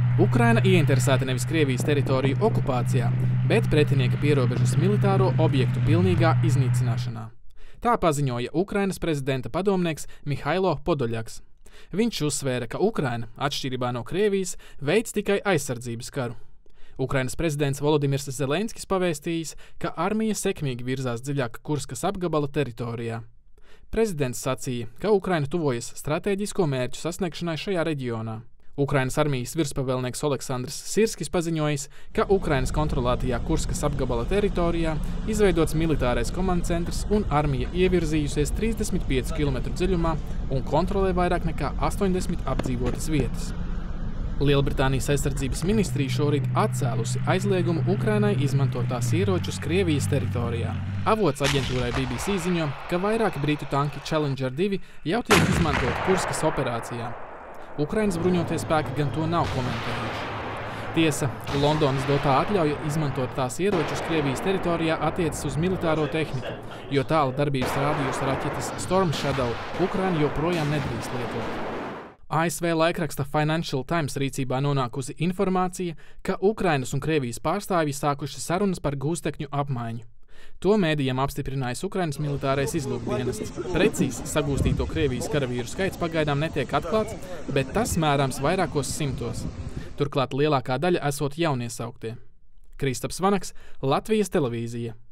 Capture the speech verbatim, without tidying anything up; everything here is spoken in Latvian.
Ukraina ieinteresēta nevis Krievijas teritoriju okupācijā, bet pretinieka pierobežas militāro objektu pilnīgā iznīcināšanā. Tā paziņoja Ukrainas prezidenta padomnieks Mihailo Podoļaks. Viņš uzsvēra, ka Ukraina, atšķirībā no Krievijas, veic tikai aizsardzības karu. Ukrainas prezidents Volodimirs Zelenskis pavēstījis, ka armija sekmīgi virzās dziļāk Kurskas apgabala teritorijā. Prezidents sacīja, ka Ukraina tuvojas stratēģisko mērķu sasniegšanai šajā reģionā. Ukrainas armijas virspavēlnieks Oleksandrs Sirskis paziņojis, ka Ukrainas kontrolētajā Kurskas apgabala teritorijā izveidots militārais komandcentrs un armija ievirzījusies trīsdesmit piecu kilometru dziļumā un kontrolē vairāk nekā astoņdesmit apdzīvotas vietas. Lielbritānijas aizsardzības ministrija šorīt atcēlusi aizliegumu Ukrainai izmantot tās ieročus Krievijas teritorijā. Avots aģentūrai B B C ziņo, ka vairāki britu tanki Challenger divi jau tiek izmantot Kurskas operācijā. Ukrainas bruņotie spēki gan to nav komentējuši. Tiesa, Londonas dotā atļauja izmantot tās ieročus Krievijas teritorijā attiecas uz militāro tehniku, jo tāla darbības rādījus raķetes Storm Shadow Ukraina joprojām nedrīkst lietot. A S V laikraksta Financial Times rīcībā nonākusi informācija, ka Ukrainas un Krievijas pārstāvji sākuši sarunas par gūstekņu apmaiņu. To mēdījiem apstiprinājis Ukrainas militārais izlūkdienests. Precīzi sagūstīto Krievijas karavīru skaits pagaidām netiek atklāts, bet tas mērāms vairākos simtos. Turklāt lielākā daļa esot jauniesauktie. Kristaps Vanaks, Latvijas televīzija.